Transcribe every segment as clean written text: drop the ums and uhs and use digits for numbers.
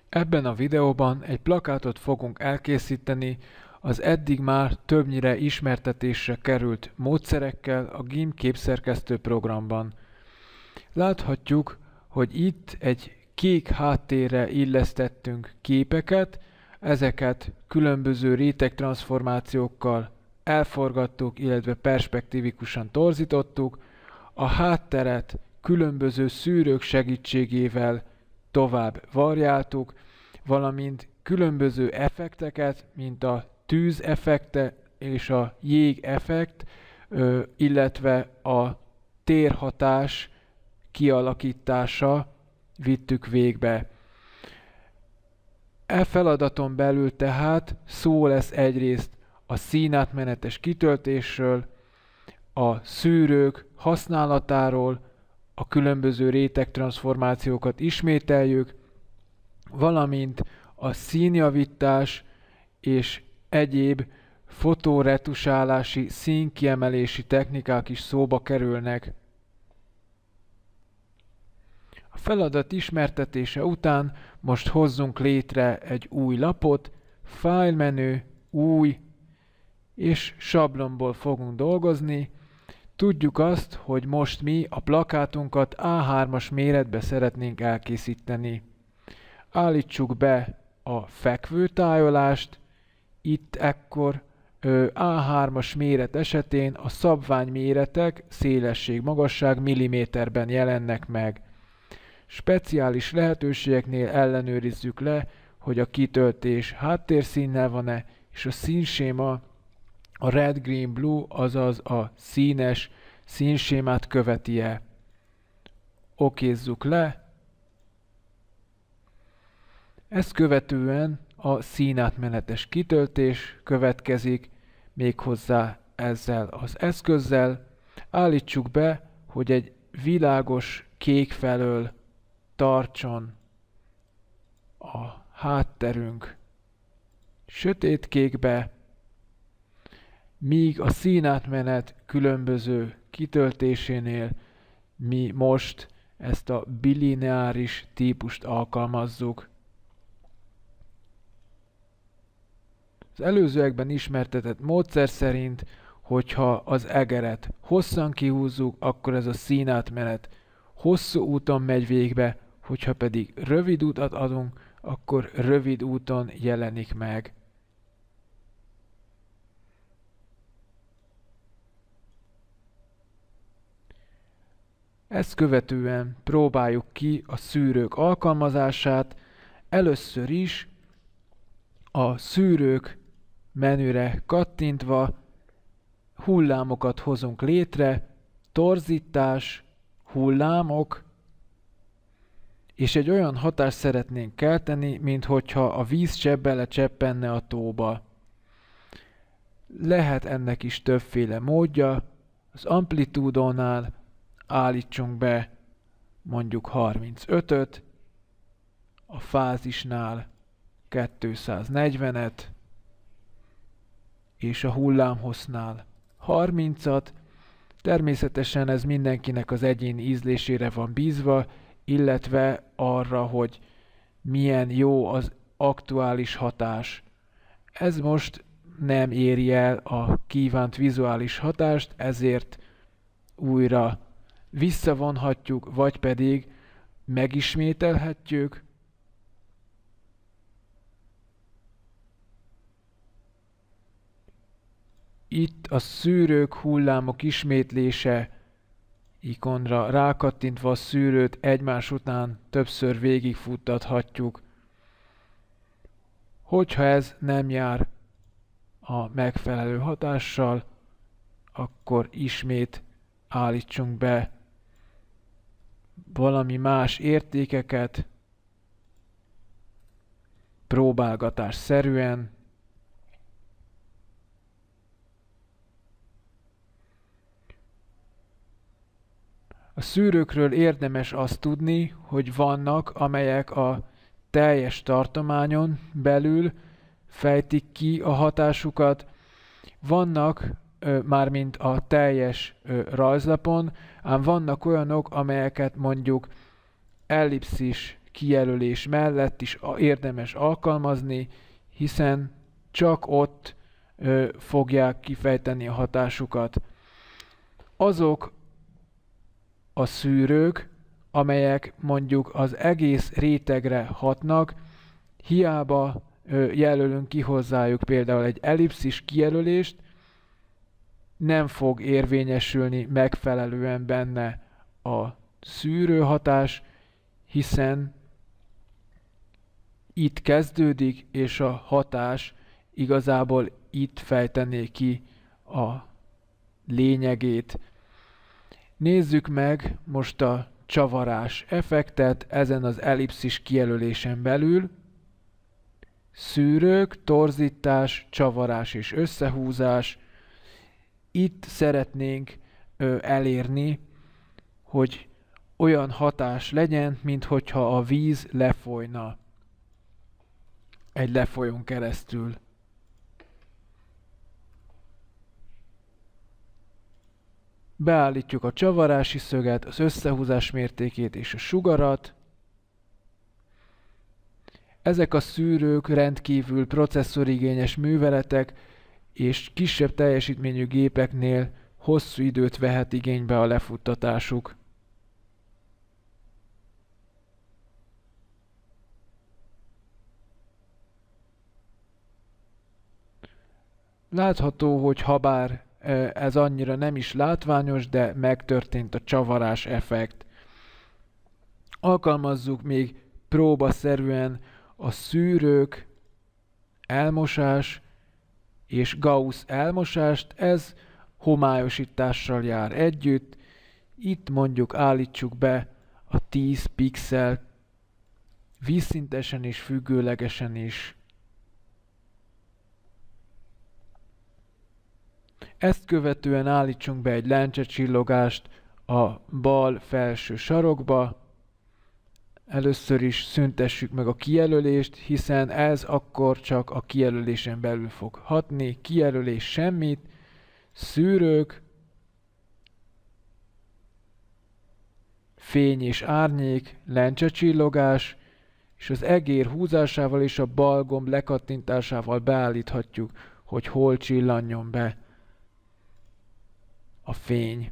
Ebben a videóban egy plakátot fogunk elkészíteni az eddig már többnyire ismertetésre került módszerekkel a GIMP képszerkesztő programban. Láthatjuk, hogy itt egy kék háttérre illesztettünk képeket, ezeket különböző rétegtranszformációkkal elforgattuk, illetve perspektívikusan torzítottuk, a hátteret különböző szűrők segítségével tovább variáltuk, valamint különböző effekteket, mint a tűz effekte és a jég effekt, illetve a térhatás kialakítása vittük végbe. E feladaton belül tehát szó lesz egyrészt a színátmenetes kitöltésről, a szűrők használatáról, a különböző rétegtranszformációkat ismételjük, valamint a színjavítás és egyéb fotóretusálási, színkiemelési technikák is szóba kerülnek. A feladat ismertetése után most hozzunk létre egy új lapot, File menü, új, és sablonból fogunk dolgozni. Tudjuk azt, hogy most mi a plakátunkat A3-as méretbe szeretnénk elkészíteni. Állítsuk be a fekvőtájolást, itt ekkor A3-as méret esetén a szabványméretek, szélesség, magasság milliméterben jelennek meg. Speciális lehetőségeknél ellenőrizzük le, hogy a kitöltés háttérszínnel van-e, és a színséma a red, green, blue, azaz a színes színsémát követi-e. Okézzuk le. Ezt követően a színátmenetes kitöltés következik, méghozzá ezzel az eszközzel. Állítsuk be, hogy egy világos kék felől tartson a hátterünk sötétkékbe, míg a színátmenet különböző kitöltésénél mi most ezt a bilineáris típust alkalmazzuk. Az előzőekben ismertetett módszer szerint, hogyha az egeret hosszan kihúzzuk, akkor ez a színátmenet hosszú úton megy végbe, hogyha pedig rövid utat adunk, akkor rövid úton jelenik meg. Ezt követően próbáljuk ki a szűrők alkalmazását. Először is a szűrők menüre kattintva hullámokat hozunk létre, torzítás, hullámok, és egy olyan hatást szeretnénk kelteni, minthogyha a vízcsepp belecseppenne a tóba. Lehet ennek is többféle módja. Az amplitúdónál állítsunk be mondjuk 35-öt, a fázisnál 240-et, és a hullámhossznál 30-at. Természetesen ez mindenkinek az egyéni ízlésére van bízva, illetve arra, hogy milyen jó az aktuális hatás. Ez most nem éri el a kívánt vizuális hatást, ezért újra visszavonhatjuk, vagy pedig megismételhetjük. Itt a szűrők, hullámok ismétlése ikonra rákattintva a szűrőt egymás után többször végigfuttathatjuk. Hogyha ez nem jár a megfelelő hatással, akkor ismét állítsunk be valami más értékeket, próbálgatásszerűen. A szűrőkről érdemes azt tudni, hogy vannak, amelyek a teljes tartományon belül fejtik ki a hatásukat, vannak mármint a teljes rajzlapon, ám vannak olyanok, amelyeket mondjuk ellipszis kijelölés mellett is érdemes alkalmazni, hiszen csak ott fogják kifejteni a hatásukat. Azok a szűrők, amelyek mondjuk az egész rétegre hatnak, hiába jelölünk ki hozzájuk például egy ellipszis kijelölést, nem fog érvényesülni megfelelően benne a szűrőhatás, hiszen itt kezdődik, és a hatás igazából itt fejtené ki a lényegét. Nézzük meg most a csavarás effektet ezen az ellipszis kijelölésen belül. Szűrők, torzítás, csavarás és összehúzás. Itt szeretnénk elérni, hogy olyan hatás legyen, minthogyha a víz lefolyna egy lefolyón keresztül. Beállítjuk a csavarási szöget, az összehúzás mértékét és a sugarat. Ezek a szűrők rendkívül processzorigényes műveletek, és kisebb teljesítményű gépeknél hosszú időt vehet igénybe a lefuttatásuk. Látható, hogy habár ez annyira nem is látványos, de megtörtént a csavarás effekt. Alkalmazzuk még próbaszerűen a szűrők elmosás és Gauss elmosást, ez homályosítással jár együtt. Itt mondjuk állítsuk be a 10 pixel vízszintesen és függőlegesen is. Ezt követően állítsunk be egy lencse-csillogást a bal felső sarokba. Először is szüntessük meg a kijelölést, hiszen ez akkor csak a kijelölésen belül fog hatni. Kijelölés semmit, szűrők, fény és árnyék, lencse-csillogás, és az egér húzásával és a bal gomb lekattintásával beállíthatjuk, hogy hol csillanjon be a fény.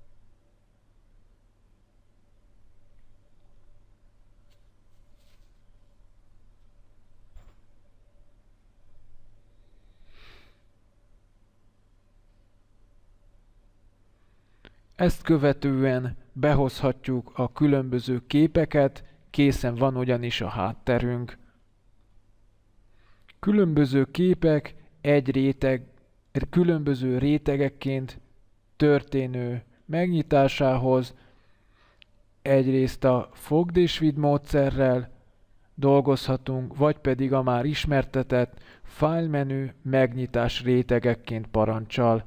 Ezt követően behozhatjuk a különböző képeket, készen van ugyanis a hátterünk. Különböző képek különböző rétegekként történő megnyitásához egyrészt a Vogt-Schmidt módszerrel dolgozhatunk, vagy pedig a már ismertetett file menü megnyitás rétegekként parancsal.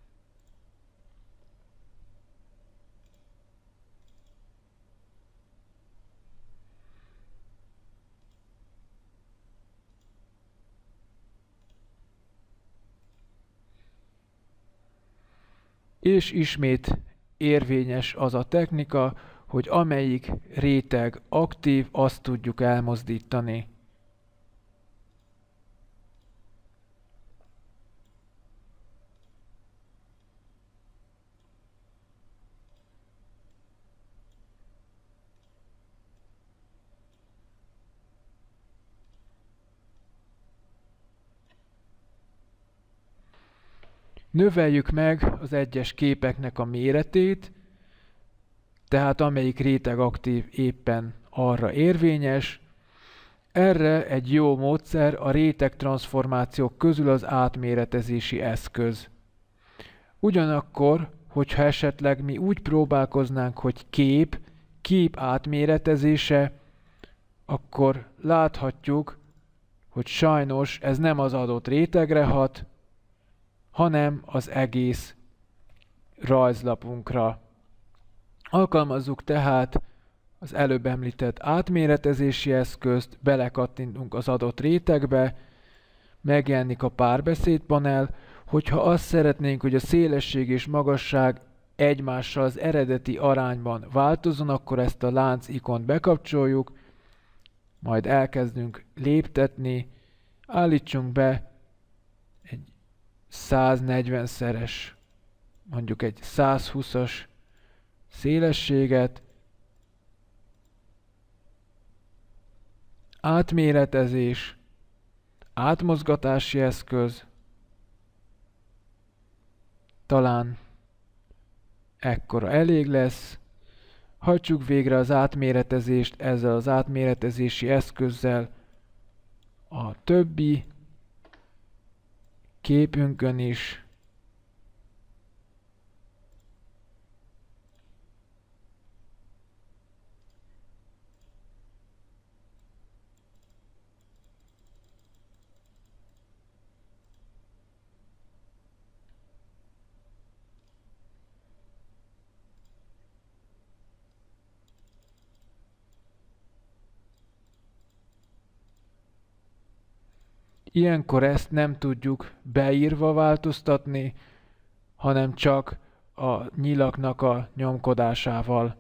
És ismét érvényes az a technika, hogy amelyik réteg aktív, azt tudjuk elmozdítani. Növeljük meg az egyes képeknek a méretét, tehát amelyik réteg aktív éppen arra érvényes. Erre egy jó módszer a rétegtranszformációk közül az átméretezési eszköz. Ugyanakkor, hogyha esetleg mi úgy próbálkoznánk, hogy kép átméretezése, akkor láthatjuk, hogy sajnos ez nem az adott rétegre hat, hanem az egész rajzlapunkra. Alkalmazzuk tehát az előbb említett átméretezési eszközt, belekattintunk az adott rétegbe, megjelenik a párbeszédpanel, hogyha azt szeretnénk, hogy a szélesség és magasság egymással az eredeti arányban változzon, akkor ezt a lánc ikont bekapcsoljuk, majd elkezdünk léptetni, állítsunk be egy 140-szeres, mondjuk egy 120-as szélességet, átméretezés, átmozgatási eszköz, talán ekkora elég lesz. Hajtsuk végre az átméretezést ezzel az átméretezési eszközzel a többi képünkön is. Ilyenkor ezt nem tudjuk beírva változtatni, hanem csak a nyilaknak a nyomkodásával.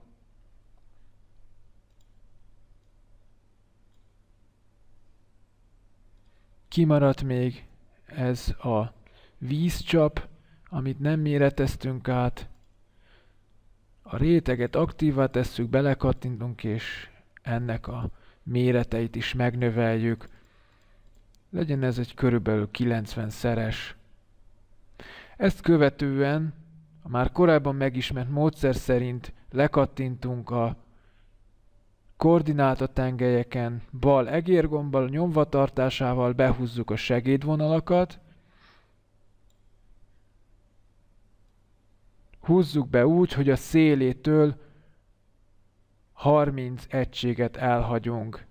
Kimaradt még ez a vízcsap, amit nem méreteztünk át. A réteget aktívvá tesszük, belekattintunk, és ennek a méreteit is megnöveljük. Legyen ez egy körülbelül 90-szeres. Ezt követően a már korábban megismert módszer szerint lekattintunk a koordinátatengelyeken, bal egérgombbal nyomva tartásával behúzzuk a segédvonalakat. Húzzuk be úgy, hogy a szélétől 30 egységet elhagyunk.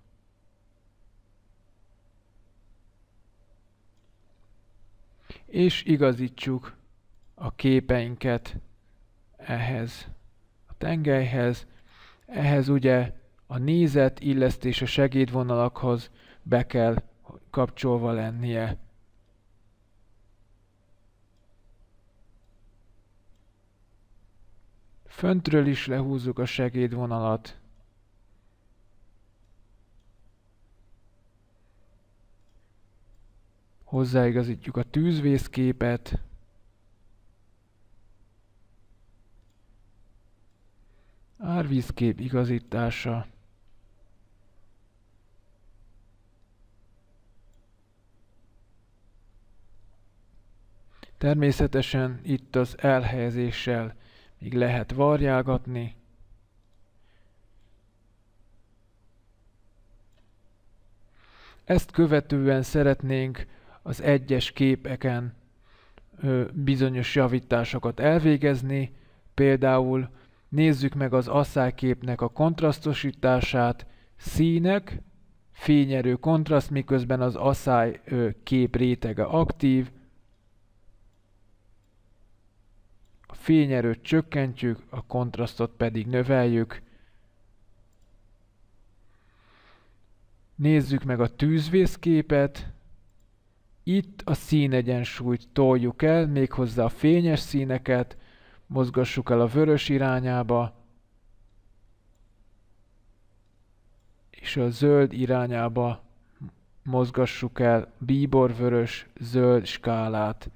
És igazítsuk a képeinket ehhez a tengelyhez. Ehhez ugye a nézet illesztés a segédvonalakhoz be kell kapcsolva lennie. Föntről is lehúzzuk a segédvonalat. Hozzáigazítjuk a tűzvészképet. Árvízkép igazítása. Természetesen itt az elhelyezéssel még lehet variálgatni. Ezt követően szeretnénk az egyes képeken bizonyos javításokat elvégezni. Például nézzük meg az asszályképnek a kontrasztosítását, színek, fényerő kontraszt, miközben az asszály kép rétege aktív. A fényerőt csökkentjük, a kontrasztot pedig növeljük. Nézzük meg a tűzvészképet. Itt a színegyensúlyt toljuk el, méghozzá a fényes színeket, mozgassuk el a vörös irányába, és a zöld irányába mozgassuk el bíborvörös zöld skálát.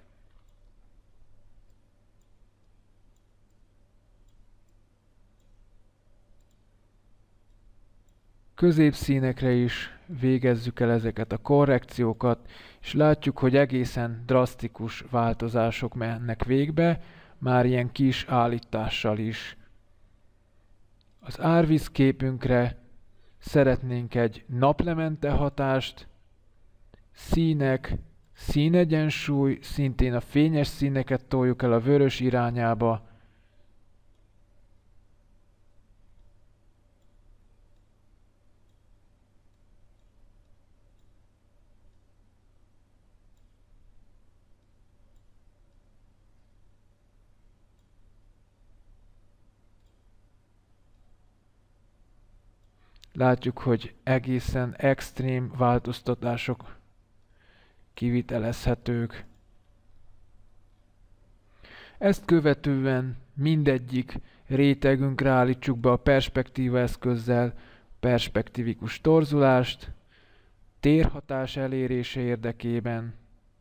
Középszínekre is végezzük el ezeket a korrekciókat, és látjuk, hogy egészen drasztikus változások mennek végbe, már ilyen kis állítással is. Az árvízképünkre szeretnénk egy naplemente hatást, színek, színegyensúly, szintén a fényes színeket toljuk el a vörös irányába, látjuk, hogy egészen extrém változtatások kivitelezhetők. Ezt követően mindegyik rétegünkre állítsuk be a perspektíva eszközzel perspektívikus torzulást, térhatás elérése érdekében.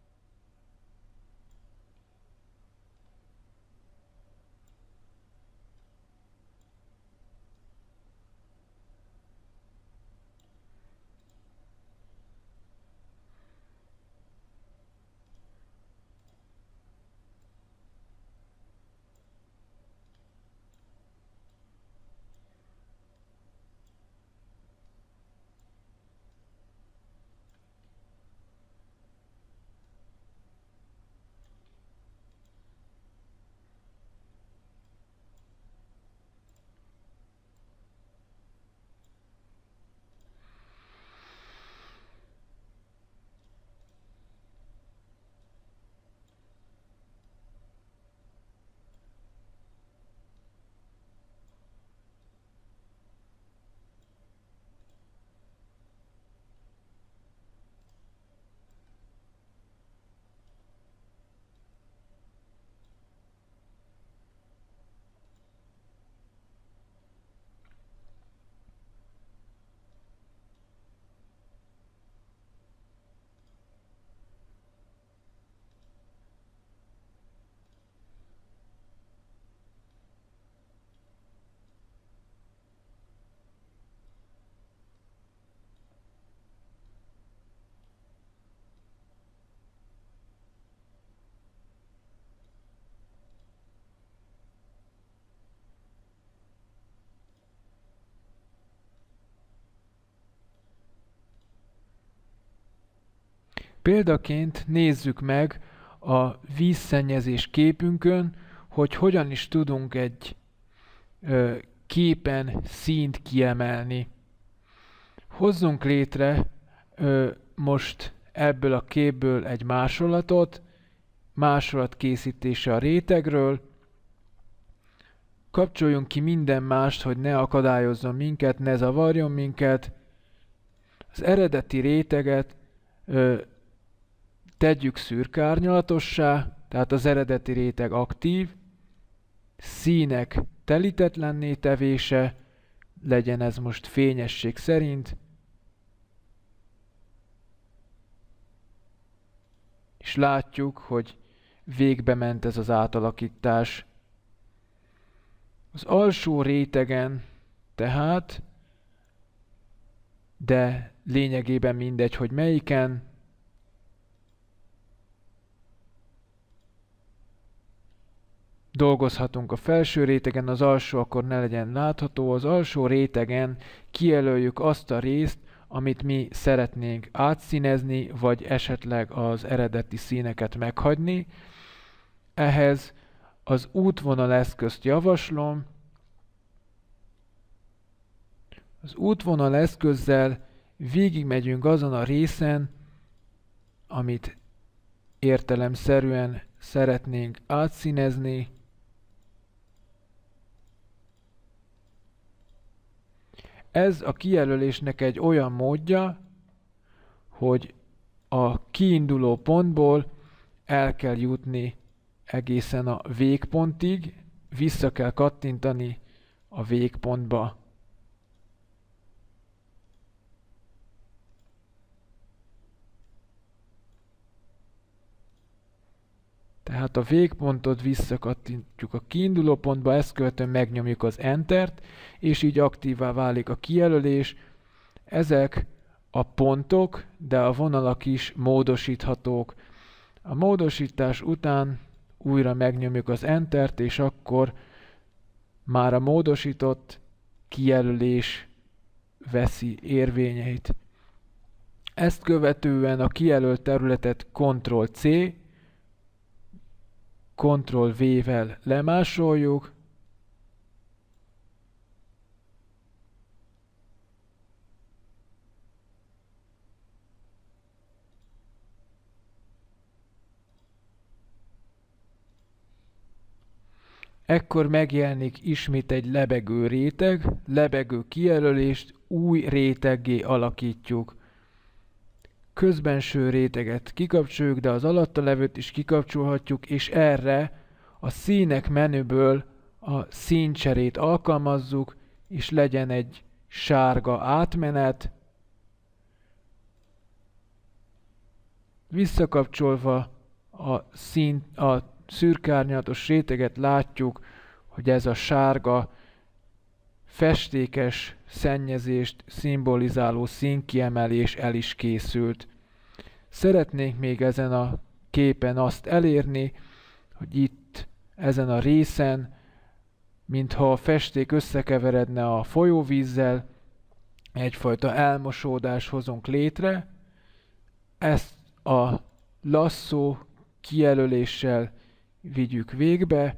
Példaként nézzük meg a vízszennyezés képünkön, hogy hogyan is tudunk egy képen színt kiemelni. Hozzunk létre most ebből a képből egy másolatot, másolat készítése a rétegről, kapcsoljunk ki minden mást, hogy ne akadályozzon minket, ne zavarjon minket. Az eredeti réteget tegyük szürke árnyalatossá, tehát az eredeti réteg aktív, színek telítetlenné tevése, legyen ez most fényesség szerint, és látjuk, hogy végbe ment ez az átalakítás. Az alsó rétegen tehát, de lényegében mindegy, hogy melyiken, dolgozhatunk a felső rétegen, az alsó akkor ne legyen látható. Az alsó rétegen kijelöljük azt a részt, amit mi szeretnénk átszínezni, vagy esetleg az eredeti színeket meghagyni. Ehhez az útvonal eszközt javaslom. Az útvonal eszközzel végigmegyünk azon a részen, amit értelemszerűen szeretnénk átszínezni. Ez a kijelölésnek egy olyan módja, hogy a kiinduló pontból el kell jutni egészen a végpontig, vissza kell kattintani a végpontba. Tehát a végpontot visszakattintjuk a kiinduló pontba, ezt követően megnyomjuk az Entert, és így aktívá válik a kijelölés. Ezek a pontok, de a vonalak is módosíthatók. A módosítás után újra megnyomjuk az Entert, és akkor már a módosított kijelölés veszi érvényeit. Ezt követően a kijelölt területet Ctrl-C, Ctrl-V-vel lemásoljuk, ekkor megjelenik ismét egy lebegő réteg, lebegő kijelölést új réteggé alakítjuk. Közbenső réteget kikapcsoljuk, de az alatta levőt is kikapcsolhatjuk, és erre a színek menüből a színcserét alkalmazzuk, és legyen egy sárga átmenet, visszakapcsolva a szürkárnyalatos réteget látjuk, hogy ez a sárga festékes szennyezést szimbolizáló színkiemelés el is készült. Szeretnék még ezen a képen azt elérni, hogy itt ezen a részen, mintha a festék összekeveredne a folyóvízzel, egyfajta elmosódást hozunk létre. Ezt a lasszó kijelöléssel vigyük végbe.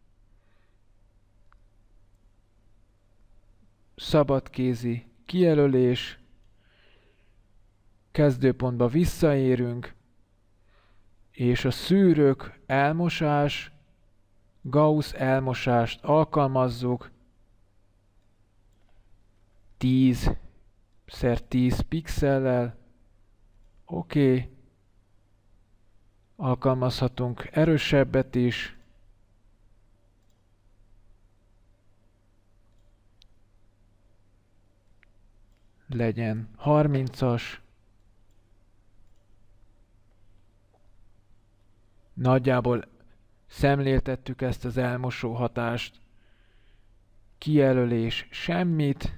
Szabadkézi kijelölés, kezdőpontba visszaérünk, és a szűrők elmosás, Gauss elmosást alkalmazzuk 10x10 pixellel. Oké. Alkalmazhatunk erősebbet is. Legyen 30-as. Nagyjából szemléltettük ezt az elmosó hatást. Kijelölés semmit.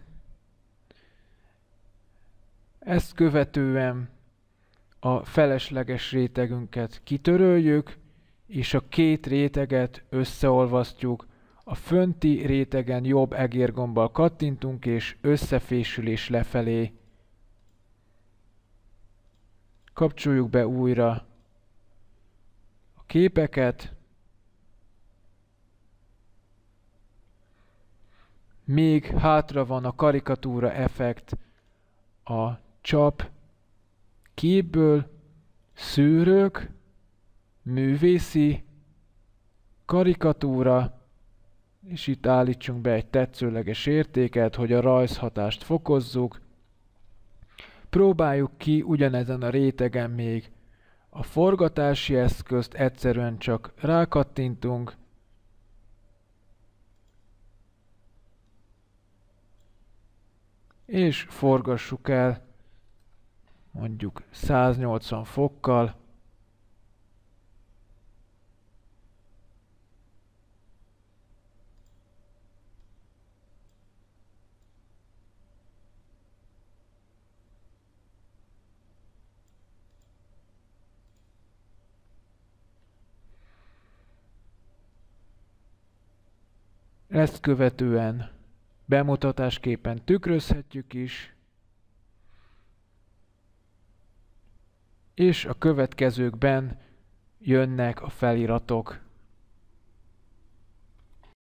Ezt követően a felesleges rétegünket kitöröljük, és a két réteget összeolvasztjuk. A fönti rétegen jobb egérgombbal kattintunk, és összefésülés lefelé. Kapcsoljuk be újra a képeket. Még hátra van a karikatúra effekt a csap képből, szűrők, művészi, karikatúra, és itt állítsunk be egy tetszőleges értéket, hogy a rajzhatást fokozzuk. Próbáljuk ki ugyanezen a rétegen még a forgatási eszközt, egyszerűen csak rákattintunk, és forgassuk el mondjuk 180 fokkal. Ezt követően bemutatásképpen tükrözhetjük is, és a következőkben jönnek a feliratok.